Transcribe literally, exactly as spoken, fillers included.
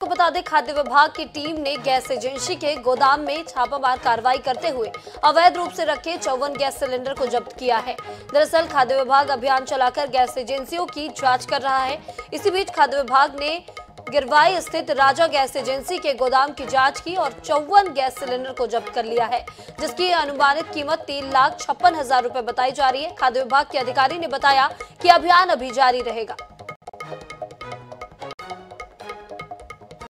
आपको बता दें, खाद्य विभाग की टीम ने गैस एजेंसी के गोदाम में छापामार कार्रवाई करते हुए अवैध रूप से रखे चौवन गैस सिलेंडर को जब्त किया है। दरअसल खाद्य विभाग अभियान चलाकर गैस एजेंसियों की जांच कर रहा है। इसी बीच खाद्य विभाग ने गिरवाई स्थित राजा गैस एजेंसी के गोदाम की जांच की और चौवन गैस सिलेंडर को जब्त कर लिया है, जिसकी अनुमानित कीमत तीन लाख छप्पन हजार रुपए बताई जा रही है। खाद्य विभाग के अधिकारी ने बताया कि अभियान अभी जारी रहेगा।